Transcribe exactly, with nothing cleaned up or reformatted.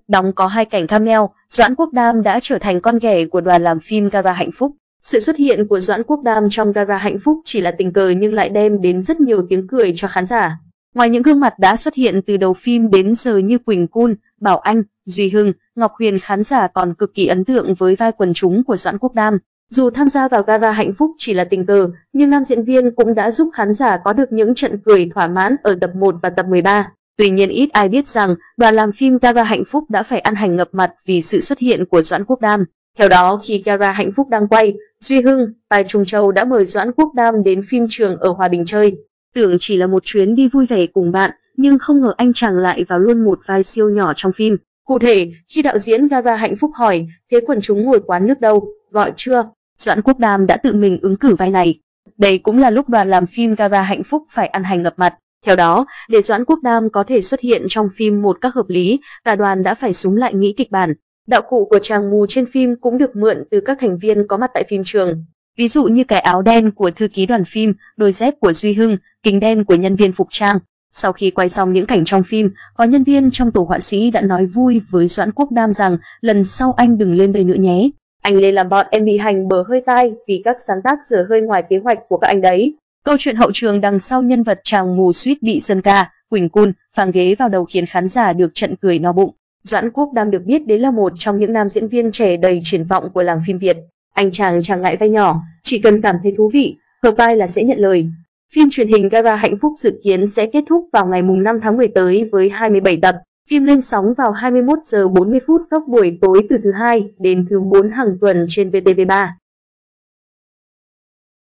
đóng có hai cảnh cameo, Doãn Quốc Đam đã trở thành con ghẻ của đoàn làm phim Gara Hạnh Phúc. Sự xuất hiện của Doãn Quốc Đam trong Gara Hạnh Phúc chỉ là tình cờ nhưng lại đem đến rất nhiều tiếng cười cho khán giả. Ngoài những gương mặt đã xuất hiện từ đầu phim đến giờ như Quỳnh Cun, Bảo Anh, Duy Hưng, Ngọc Huyền, khán giả còn cực kỳ ấn tượng với vai quần chúng của Doãn Quốc Đam. Dù tham gia vào Gara Hạnh Phúc chỉ là tình cờ, nhưng nam diễn viên cũng đã giúp khán giả có được những trận cười thỏa mãn ở tập một và tập mười ba. Tuy nhiên ít ai biết rằng đoàn làm phim Gara Hạnh Phúc đã phải ăn hành ngập mặt vì sự xuất hiện của Doãn Quốc Đam. Theo đó, khi Gara Hạnh Phúc đang quay, Duy Hưng, Tài Trung Châu đã mời Doãn Quốc Đam đến phim trường ở Hòa Bình chơi. Tưởng chỉ là một chuyến đi vui vẻ cùng bạn, nhưng không ngờ anh chàng lại vào luôn một vai siêu nhỏ trong phim. Cụ thể, khi đạo diễn Gara Hạnh Phúc hỏi, thế quần chúng ngồi quán nước đâu, gọi chưa? Doãn Quốc Đam đã tự mình ứng cử vai này. Đây cũng là lúc đoàn làm phim Gara Hạnh Phúc phải ăn hành ngập mặt. Theo đó, để Doãn Quốc Đam có thể xuất hiện trong phim một cách hợp lý, cả đoàn đã phải xúm lại nghĩ kịch bản. Đạo cụ của chàng mù trên phim cũng được mượn từ các thành viên có mặt tại phim trường. Ví dụ như cái áo đen của thư ký đoàn phim, đôi dép của Duy Hưng, kính đen của nhân viên phục trang. Sau khi quay xong những cảnh trong phim, có nhân viên trong tổ họa sĩ đã nói vui với Doãn Quốc Đam rằng lần sau anh đừng lên đây nữa nhé. Anh lên làm bọn em bị hành bờ hơi tai vì các sáng tác dở hơi ngoài kế hoạch của các anh đấy. Câu chuyện hậu trường đằng sau nhân vật chàng mù suýt bị Sơn Ca, Quỳnh Cun, phang ghế vào đầu khiến khán giả được trận cười no bụng. Doãn Quốc Đam được biết đến là một trong những nam diễn viên trẻ đầy triển vọng của làng phim Việt. Anh chàng chẳng ngại vai nhỏ, chỉ cần cảm thấy thú vị, hợp vai là sẽ nhận lời. Phim truyền hình Gara Hạnh Phúc dự kiến sẽ kết thúc vào ngày năm tháng mười tới với hai mươi bảy tập. Phim lên sóng vào hai mươi mốt giờ bốn mươi phút các buổi tối từ thứ hai đến thứ bốn hàng tuần trên vê tê vê ba.